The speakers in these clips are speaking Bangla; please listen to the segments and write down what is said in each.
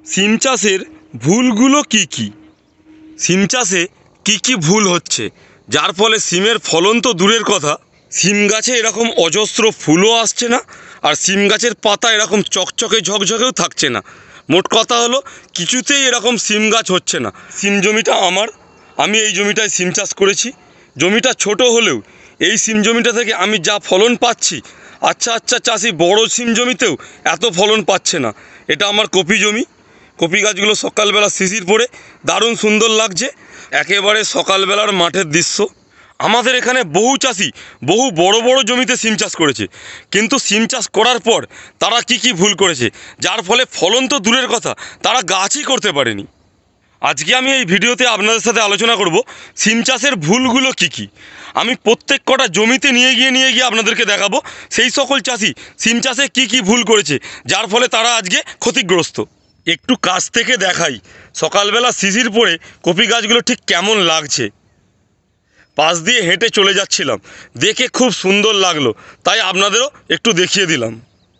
সিম চাষের ভুলগুলো কি কি? সিম চাষে কি ভুল হচ্ছে যার ফলে সিমের ফলন তো দূরের কথা, সিম গাছে এরকম অজস্র ফুলও আসছে না, আর সিম গাছের পাতা এরকম চকচকে ঝকঝকেও থাকছে না। মোট কথা হলো কিছুতেই এরকম সিম গাছ হচ্ছে না। সিম জমিটা আমার, আমি এই জমিটায় সিম চাষ করেছি। জমিটা ছোট হলেও এই সিম জমিটা থেকে আমি যা ফলন পাচ্ছি, আচ্ছা চাষি বড় সিম জমিতেও এত ফলন পাচ্ছে না। এটা আমার কপি জমি। কপি গাছগুলো সকালবেলা শিশির পড়ে দারুণ সুন্দর লাগছে, একেবারে সকালবেলার মাঠের দৃশ্য। আমাদের এখানে বহু চাষি বহু বড় বড় জমিতে সিম চাষ করেছে, কিন্তু সিম চাষ করার পর তারা কি ভুল করেছে যার ফলে ফলন তো দূরের কথা, তারা গাছই করতে পারেনি। আজকে আমি এই ভিডিওতে আপনাদের সাথে আলোচনা করব সিম চাষের ভুলগুলো কি। আমি প্রত্যেক কটা জমিতে নিয়ে গিয়ে আপনাদেরকে দেখাবো সেই সকল চাষি সিম চাষে কি ভুল করেছে যার ফলে তারা আজকে ক্ষতিগ্রস্ত। একটু কাছ থেকে দেখাই সকালবেলা শিশির পড়ে কপি গাছগুলো ঠিক কেমন লাগছে। পাশ দিয়ে হেঁটে চলে যাচ্ছিলাম, দেখে খুব সুন্দর লাগলো, তাই আপনাদেরও একটু দেখিয়ে দিলাম।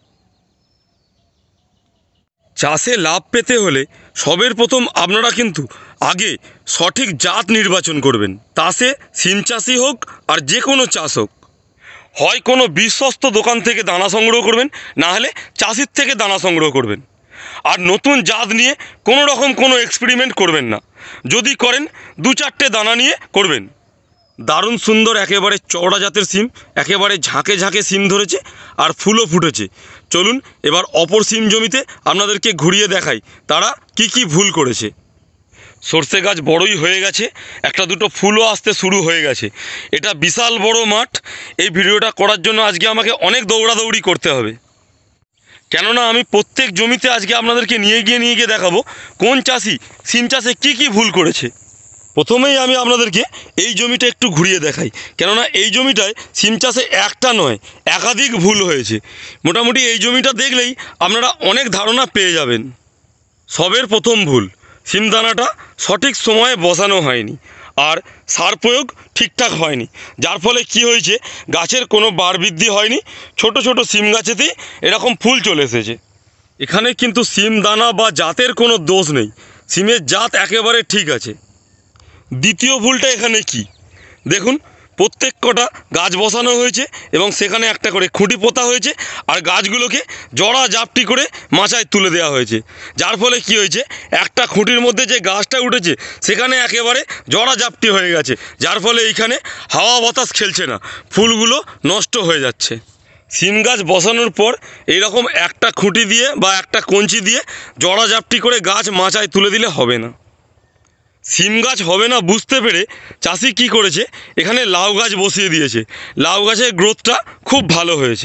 চাষে লাভ পেতে হলে সবের প্রথম আপনারা কিন্তু আগে সঠিক জাত নির্বাচন করবেন। তাতে সিম চাষই হোক আর যে কোনো চাষ হোক, হয় কোনো বিশ্বস্ত দোকান থেকে দানা সংগ্রহ করবেন, না হলে চাষির থেকে দানা সংগ্রহ করবেন। আর নতুন জাত নিয়ে কোনো রকম কোনো এক্সপেরিমেন্ট করবেন না। যদি করেন 2-4টে দানা নিয়ে করবেন। দারুণ সুন্দর একেবারে চওড়া জাতের সিম, একেবারে ঝাঁকে ঝাঁকে সিম ধরেছে আর ফুলও ফুটেছে। চলুন এবার অপর সিম জমিতে আপনাদেরকে ঘুরিয়ে দেখাই তারা কি ভুল করেছে। সর্ষে গাছ বড়ই হয়ে গেছে, একটা দুটো ফুলও আসতে শুরু হয়ে গেছে। এটা বিশাল বড় মাঠ। এই ভিডিওটা করার জন্য আজকে আমাকে অনেক দৌড়াদৌড়ি করতে হবে, কেননা আমি প্রত্যেক জমিতে আজকে আপনাদেরকে নিয়ে গিয়ে দেখাবো কোন চাষি সিম চাষে কি ভুল করেছে। প্রথমেই আমি আপনাদেরকে এই জমিটা একটু ঘুরিয়ে দেখাই, কেননা এই জমিটায় সিম চাষে একটা নয় একাধিক ভুল হয়েছে। মোটামুটি এই জমিটা দেখলেই আপনারা অনেক ধারণা পেয়ে যাবেন। সবের প্রথম ভুল, সিম দানাটা সঠিক সময়ে বসানো হয়নি, আর সার প্রয়োগ ঠিকঠাক হয়নি, যার ফলে কি হয়েছে গাছের কোনো বার বৃদ্ধি হয়নি। ছোট সিম গাছেতেই এরকম ফুল চলে এসেছে। এখানে কিন্তু সিম দানা বা জাতের কোনো দোষ নেই, সিমের জাত একেবারে ঠিক আছে। দ্বিতীয় ভুলটা এখানে কি দেখুন, প্রত্যেক কটা গাছ বসানো হয়েছে এবং সেখানে একটা করে খুঁটি পোতা হয়েছে, আর গাছগুলোকে জড়া জাপটি করে মাচায় তুলে দেওয়া হয়েছে। যার ফলে কি হয়েছে, একটা খুঁটির মধ্যে যে গাছটা উঠেছে সেখানে একেবারে জড়া জাপটি হয়ে গেছে, যার ফলে এইখানে হাওয়া বাতাস খেলছে না, ফুলগুলো নষ্ট হয়ে যাচ্ছে। সিম গাছ বসানোর পর এইরকম একটা খুঁটি দিয়ে বা একটা কঞ্চি দিয়ে জড়া জাপটি করে গাছ মাচায় তুলে দিলে হবে না। সিম গাছ হবে না বুঝতে পেরে চাষি কি করেছে, এখানে লাউ গাছ বসিয়ে দিয়েছে। লাউ গাছের গ্রোথটা খুব ভালো হয়েছে।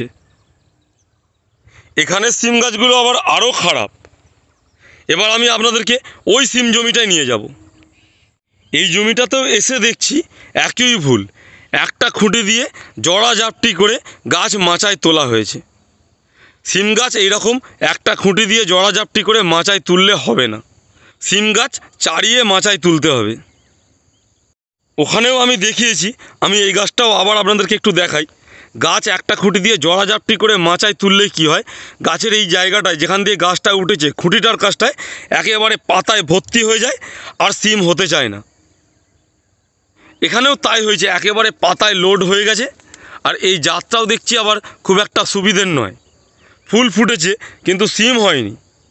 এখানে সিম গাছগুলো আবার আরও খারাপ। এবার আমি আপনাদেরকে ওই সিম জমিটায় নিয়ে যাব। এই জমিটাতেও এসে দেখছি একই ভুল, একটা খুঁটি দিয়ে জড়া জাপটি করে গাছ মাচায় তোলা হয়েছে। সিম গাছ এইরকম একটা খুঁটি দিয়ে জড়া জাপটি করে মাচায় তুললে হবে না, সিম গাছ চারিয়ে মাচায় তুলতে হবে। ওখানেও আমি দেখিয়েছি, আমি এই গাছটাও আবার আপনাদেরকে একটু দেখাই। গাছ একটা খুঁটি দিয়ে জড়াজাপটি করে মাচায় তুললে কি হয়, গাছের এই জায়গাটায় যেখান দিয়ে গাছটা উঠেছে খুঁটিটার কাছটায় একেবারে পাতায় ভর্তি হয়ে যায়, আর সিম হতে চায় না। এখানেও তাই হয়েছে, একেবারে পাতায় লোড হয়ে গেছে। আর এই জাতটাও দেখছি আবার খুব একটা সুবিধের নয়, ফুল ফুটেছে কিন্তু সিম হয়নি।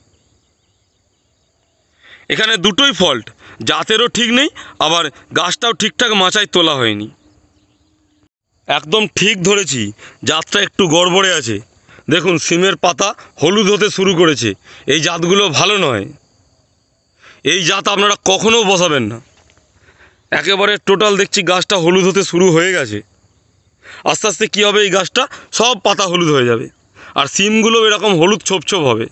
এখানে দুটোই ফল্ট, জাতেরও ঠিক নেই, আবার গাছটাও ঠিকঠাক মাচায় তোলা হয়নি। একদম ঠিক ধরেছি, জাতটা একটু গড়বড়ে আছে। দেখুন সিমের পাতা হলুদ হতে শুরু করেছে, এই জাতগুলো ভালো নয়। এই জাত আপনারা কখনও বসাবেন না। একেবারে টোটাল দেখছি গাছটা হলুদ হতে শুরু হয়ে গেছে। আস্তে আস্তে কী হবে, এই গাছটা সব পাতা হলুদ হয়ে যাবে, আর সিমগুলো এরকম হলুদ ছোপ হবে।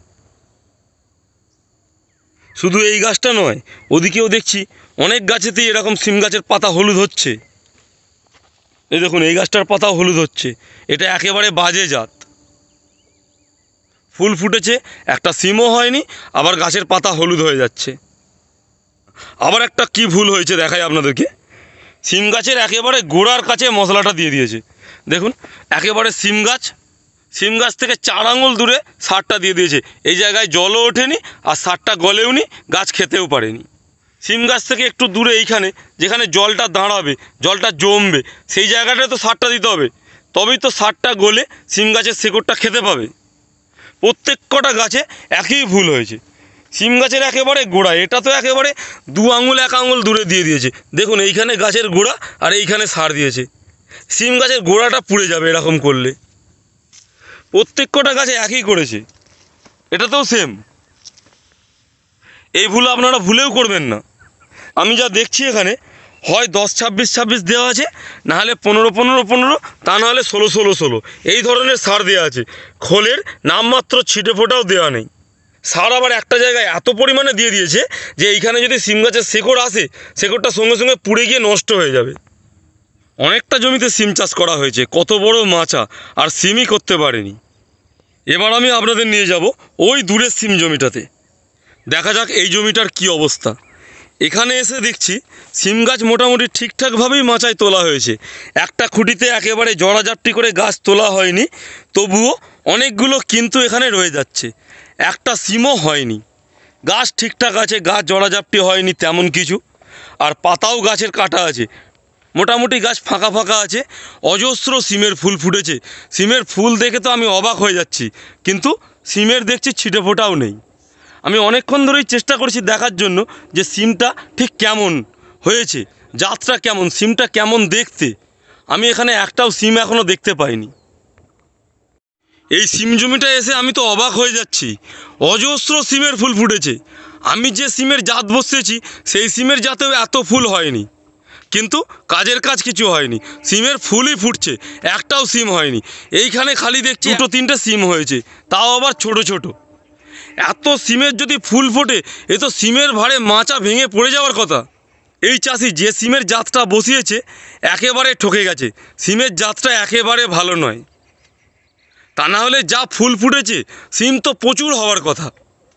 শুধু এই গাছটা নয়, ওদিকেও দেখছি অনেক গাছেতেই এরকম সিম গাছের পাতা হলুদ হচ্ছে। এই দেখুন এই গাছটার পাতাও হলুদ হচ্ছে, এটা একেবারে বাজে জাত। ফুল ফুটেছে, একটা সিমও হয়নি, আবার গাছের পাতা হলুদ হয়ে যাচ্ছে। আবার একটা কি ভুল হয়েছে দেখাই আপনাদেরকে। সিম গাছের একেবারে গোড়ার কাছে মশলাটা দিয়ে দিয়েছে। দেখুন একেবারে সিম গাছ সিম গাছ থেকে 4 আঙুল দূরে সারটা দিয়ে দিয়েছে। এই জায়গায় জলও ওঠেনি আর সারটা গলেওনি, গাছ খেতেও পারেনি। সিম গাছ থেকে একটু দূরে এইখানে যেখানে জলটা দাঁড়াবে, জলটা জমবে, সেই জায়গাটায় তো সারটা দিতে হবে, তবেই তো সারটা গলে সিম গাছের শেকড়টা খেতে পাবে। প্রত্যেক কটা গাছে একই ভুল হয়েছে। সিম গাছের একেবারে গোড়া, এটা তো একেবারে 2 আঙুল 1 আঙুল দূরে দিয়ে দিয়েছে। দেখুন এইখানে গাছের গোড়া আর এইখানে সার দিয়েছে। সিম গাছের গোড়াটা পুড়ে যাবে এরকম করলে। প্রত্যেক কটা গাছে একই করেছে, এটাতেও সেম। এই ভুল আপনারা ভুলেও করবেন না। আমি যা দেখছি এখানে হয় 10-26-26 দেওয়া আছে, নাহলে 15-15-15, তা নাহলে 16-16-16 এই ধরনের সার দেওয়া আছে। খোলের নামমাত্র ছিটে ফোটাও দেওয়া নেই। সার আবার একটা জায়গায় এত পরিমাণে দিয়ে দিয়েছে যে এইখানে যদি সিম গাছের শেকড় আসে, শেকড়টা সঙ্গে সঙ্গে পুড়ে গিয়ে নষ্ট হয়ে যাবে। অনেকটা জমিতে সিম চাষ করা হয়েছে, কত বড় মাচা, আর সিমই করতে পারেনি। এবার আমি আপনাদের নিয়ে যাব ওই দূরের সিম জমিটাতে। দেখা যাক এই জমিটার কি অবস্থা। এখানে এসে দেখছি সিম গাছ মোটামুটি ঠিকঠাকভাবেই মাচায় তোলা হয়েছে। একটা খুঁটিতে একেবারে জড়াজাপটি করে গাছ তোলা হয়নি, তবুও অনেকগুলো কিন্তু এখানে রয়ে যাচ্ছে। একটা সিমও হয়নি। গাছ ঠিকঠাক আছে, গাছ জড়াজাপটি হয়নি তেমন কিছু, আর পাতাও গাছের কাটা আছে। মোটামুটি গাছ ফাঁকা ফাঁকা আছে। অজস্র সিমের ফুল ফুটেছে। সিমের ফুল দেখে তো আমি অবাক হয়ে যাচ্ছি, কিন্তু সিমের দেখছি ছিটে ফোটাও নেই। আমি অনেকক্ষণ ধরেই চেষ্টা করছি দেখার জন্য যে সিমটা ঠিক কেমন হয়েছে, জাতটা কেমন, সিমটা কেমন দেখতে। আমি এখানে একটাও সিম এখনও দেখতে পাইনি। এই সিম জমিটা এসে আমি তো অবাক হয়ে যাচ্ছি। অজস্র সিমের ফুল ফুটেছে। আমি যে সিমের জাত বসিয়েছি সেই সিমের জাতেও এত ফুল হয়নি, কিন্তু কাজের কাজ কিছু হয়নি। সিমের ফুলই ফুটছে, একটাও সিম হয়নি। এইখানে খালি দেখছি 2-3টে সিম হয়েছে, তাও আবার ছোট ছোট। এত সিমের যদি ফুল ফোটে, এ তো সিমের ভারে মাচা ভেঙে পড়ে যাওয়ার কথা। এই চাষি যে সিমের জাতটা বসিয়েছে একেবারে ঠকে গেছে। সিমের জাতটা একেবারে ভালো নয়, তা না হলে যা ফুল ফুটেছে সিম তো প্রচুর হওয়ার কথা।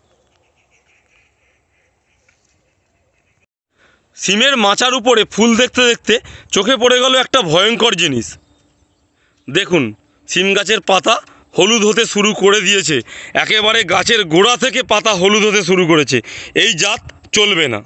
সিমের মাচার উপরে ফুল দেখতে দেখতে চোখে পড়ে গেল একটা ভয়ঙ্কর জিনিস। দেখুন সিম গাছের পাতা হলুদ হতে শুরু করে দিয়েছে। একেবারে গাছের গোড়া থেকে পাতা হলুদ হতে শুরু করেছে। এই জাত চলবে না।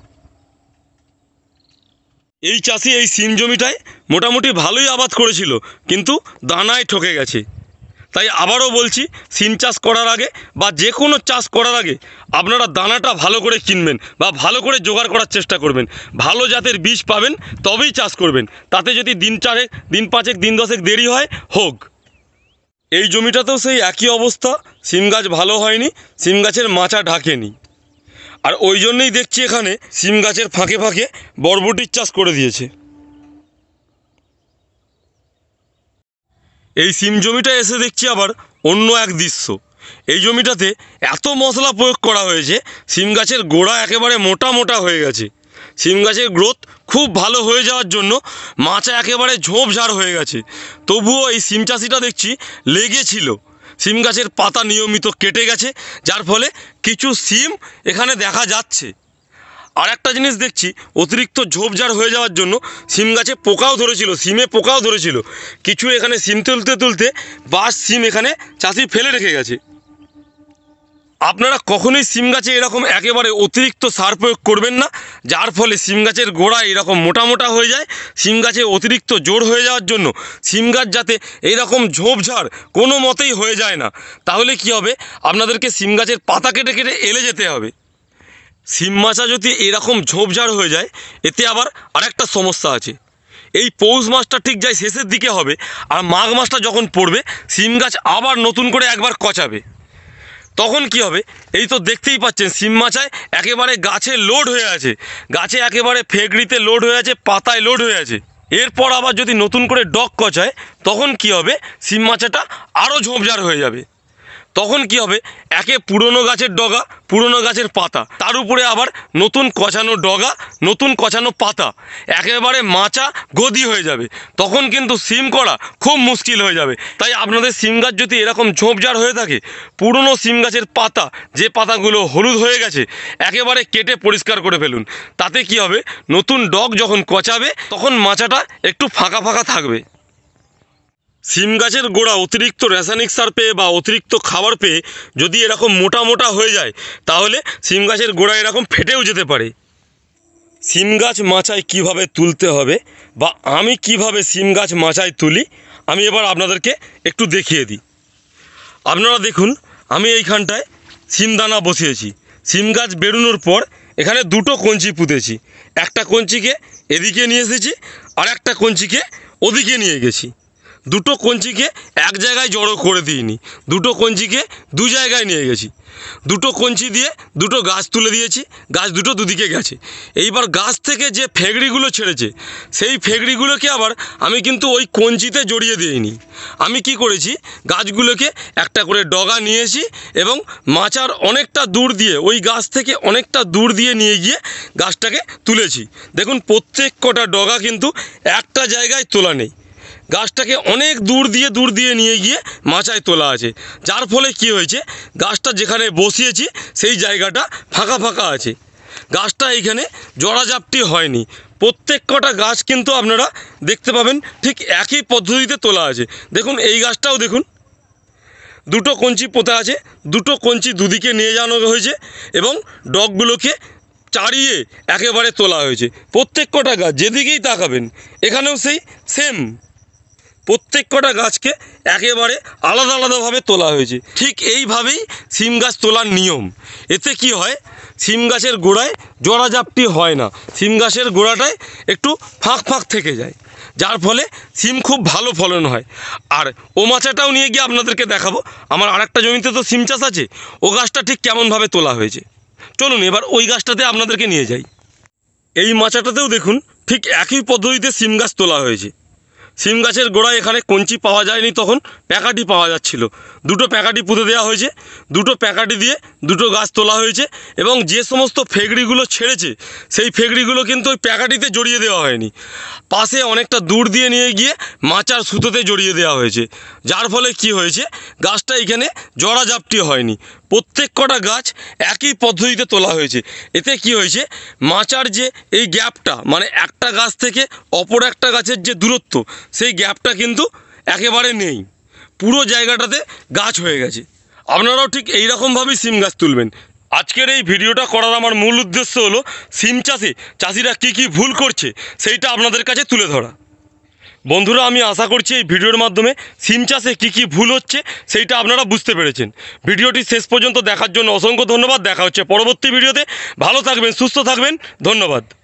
এই চাষি এই সিম জমিটায় মোটামুটি ভালোই আবাদ করেছিল, কিন্তু দানায় ঠকে গেছে। তাই আবারও বলছি, সিম চাষ করার আগে বা যে কোনো চাষ করার আগে আপনারা দানাটা ভালো করে কিনবেন বা ভালো করে জোগাড় করার চেষ্টা করবেন। ভালো জাতের বীজ পাবেন তবেই চাষ করবেন। তাতে যদি দিন 4 দিন 5 দিন 10 দেরি হয় হোক। এই জমিটাতেও সেই একই অবস্থা। সিম গাছ ভালো হয়নি, সিম গাছের মাচা ঢাকেনি। আর ওই জন্যই দেখছি এখানে সিম গাছের ফাঁকে ফাঁকে বরবটির চাষ করে দিয়েছে। এই সিম জমিটা এসে দেখছি আবার অন্য এক দৃশ্য। এই জমিটাতে এত মশলা প্রয়োগ করা হয়েছে, সিম গাছের গোড়া একেবারে মোটা মোটা হয়ে গেছে। সিম গাছের গ্রোথ খুব ভালো হয়ে যাওয়ার জন্য মাচা একেবারে ঝোপঝাড় হয়ে গেছে। তবুও এই সিম চাষিটা দেখছি লেগেছিল। সিম গাছের পাতা নিয়মিত কেটে গেছে, যার ফলে কিছু সিম এখানে দেখা যাচ্ছে। আর একটা জিনিস দেখছি, অতিরিক্ত ঝোপঝাড় হয়ে যাওয়ার জন্য সিম গাছে পোকাও ধরেছিল, সিমে পোকাও ধরেছিল। কিছু এখানে সিম তুলতে তুলতে বাস সিম এখানে চাষি ফেলে রেখে গেছে। আপনারা কখনোই সিম গাছে এরকম একেবারে অতিরিক্ত সার প্রয়োগ করবেন না, যার ফলে সিম গাছের গোড়া এরকম মোটা মোটা হয়ে যায়। সিম গাছে অতিরিক্ত জোর হয়ে যাওয়ার জন্য সিম গাছ যাতে এইরকম ঝোপঝাড় কোনো মতেই হয়ে যায় না। তাহলে কি হবে, আপনাদেরকে সিম গাছের পাতা কেটে কেটে এলে যেতে হবে। সিম মাচা যদি এরকম ঝোপঝাড় হয়ে যায়, এতে আবার আরেকটা সমস্যা আছে। এই পৌষ মাসটা ঠিক যায় শেষের দিকে হবে, আর মাঘ মাসটা যখন পড়বে সিম গাছ আবার নতুন করে একবার কচাবে। তখন কি হবে, এই তো দেখতেই পাচ্ছেন সিম মাচায় একেবারে গাছে লোড হয়ে আছে, গাছে একেবারে ফেগড়িতে লোড হয়ে আছে, পাতায় লোড হয়ে আছে। এরপর আবার যদি নতুন করে ডগ কচায়, তখন কি হবে, সিম মাচাটা আরও ঝোপঝাড় হয়ে যাবে। তখন কি হবে, একে পুরনো গাছের ডগা, পুরনো গাছের পাতা, তার উপরে আবার নতুন কচানো ডগা, নতুন কচানো পাতা, একেবারে মাচা গদি হয়ে যাবে। তখন কিন্তু সিম করা খুব মুশকিল হয়ে যাবে। তাই আপনাদের সিম গাছ যদি এরকম ঝোপঝাড় হয়ে থাকে, পুরনো সিম গাছের পাতা, যে পাতাগুলো হলুদ হয়ে গেছে, একেবারে কেটে পরিষ্কার করে ফেলুন। তাতে কি হবে, নতুন ডগ যখন কচাবে তখন মাচাটা একটু ফাঁকা ফাঁকা থাকবে। সিম গাছের গোড়া অতিরিক্ত রাসায়নিক সার পেয়ে বা অতিরিক্ত খাবার পেয়ে যদি এরকম মোটা মোটা হয়ে যায় তাহলে সিম গাছের গোড়া এরকম ফেটেও যেতে পারে। সিম গাছ মাচায় কীভাবে তুলতে হবে বা আমি কিভাবে সিম গাছ মাচায় তুলি আমি এবার আপনাদেরকে একটু দেখিয়ে দিই। আপনারা দেখুন, আমি এইখানটায় সিম দানা বসিয়েছি। সিম গাছ বেরোনোর পর এখানে দুটো কঞ্চি পুঁতেছি। একটা কঞ্চিকে এদিকে নিয়ে এসেছি আর একটা কঞ্চিকে ওদিকে নিয়ে গেছি। দুটো কঞ্চিকে এক জায়গায় জড়ো করে দিইনি, দুটো কঞ্চিকে দু জায়গায় নিয়ে গেছি। দুটো কঞ্চি দিয়ে দুটো গাছ তুলে দিয়েছি, গাছ দুটো দুদিকে গেছে। এইবার গাছ থেকে যে ফেগড়িগুলো ছেড়েছে সেই ফেগড়িগুলোকে আবার আমি কিন্তু ওই কঞ্চিতে জড়িয়ে দিইনি। আমি কি করেছি, গাছগুলোকে একটা করে ডগা নিয়েছি এবং মাচার অনেকটা দূর দিয়ে ওই গাছ থেকে অনেকটা দূর দিয়ে নিয়ে গিয়ে গাছটাকে তুলেছি। দেখুন প্রত্যেক কটা ডগা কিন্তু একটা জায়গায় তোলা নেই, গাছটাকে অনেক দূর দিয়ে নিয়ে গিয়ে মাচায় তোলা আছে। যার ফলে কি হয়েছে, গাছটা যেখানে বসিয়েছি সেই জায়গাটা ফাঁকা ফাঁকা আছে, গাছটা এইখানে জড়াজাপটি হয়নি। প্রত্যেক কটা গাছ কিন্তু আপনারা দেখতে পাবেন ঠিক একই পদ্ধতিতে তোলা আছে। দেখুন এই গাছটাও দেখুন, দুটো কঞ্চি পোতা আছে, দুটো কঞ্চি দুদিকে নিয়ে যাওয়া হয়েছে এবং ডগগুলোকে চাড়িয়ে একেবারে তোলা হয়েছে। প্রত্যেক কটা গাছ যেদিকেই তাকাবেন এখানেও সেই সেম, প্রত্যেক কটা গাছকে একেবারে আলাদা আলাদাভাবে তোলা হয়েছে। ঠিক এইভাবেই সিম গাছ তোলার নিয়ম। এতে কি হয়, সিম গাছের গোড়ায় জড়াজাপটি হয় না, সিম গাছের গোড়াটায় একটু ফাঁক ফাঁক থেকে যায়, যার ফলে সিম খুব ভালো ফলন হয়। আর ও মাচাটাও নিয়ে গিয়ে আপনাদেরকে দেখাবো। আমার আরেকটা জমিতে তো সিম চাষ আছে, ও গাছটা ঠিক কেমনভাবে তোলা হয়েছে। চলুন এবার ওই গাছটাতে আপনাদেরকে নিয়ে যাই। এই মাচাটাতেও দেখুন ঠিক একই পদ্ধতিতে সিম গাছ তোলা হয়েছে। সিম গাছের গোড়ায় এখানে কঞ্চি পাওয়া যায়নি, তখন প্যাকাটি পাওয়া যাচ্ছিল। দুটো প্যাকাটি পুঁতে দেওয়া হয়েছে, দুটো প্যাকাটি দিয়ে দুটো গাছ তোলা হয়েছে এবং যে সমস্ত ফেগড়িগুলো ছেড়েছে সেই ফেগড়িগুলো কিন্তু ওই প্যাকাটিতে জড়িয়ে দেওয়া হয়নি, পাশে অনেকটা দূর দিয়ে নিয়ে গিয়ে মাচার সুতোতে জড়িয়ে দেওয়া হয়েছে। যার ফলে কি হয়েছে, গাছটা এখানে জড়াজাপটি হয়নি। প্রত্যেক কটা গাছ একই পদ্ধতিতে তোলা হয়েছে। এতে কি হয়েছে, মাচার যে এই গ্যাপটা মানে একটা গাছ থেকে অপর একটা গাছের যে দূরত্ব সেই গ্যাপটা কিন্তু একেবারে নেই, পুরো জায়গাটাতে গাছ হয়ে গেছে। আপনারাও ঠিক এই রকমভাবেই সিম গাছ তুলবেন। আজকের এই ভিডিওটা করার আমার মূল উদ্দেশ্য হলো সিম চাষে চাষিরা কী ভুল করছে সেইটা আপনাদের কাছে তুলে ধরা। বন্ধুরা, আমি আশা করছি এই ভিডিওর মাধ্যমে সিম চাষে কী ভুল হচ্ছে সেইটা আপনারা বুঝতে পেরেছেন। ভিডিওটি শেষ পর্যন্ত দেখার জন্য অসংখ্য ধন্যবাদ। দেখা হচ্ছে পরবর্তী ভিডিওতে। ভালো থাকবেন, সুস্থ থাকবেন, ধন্যবাদ।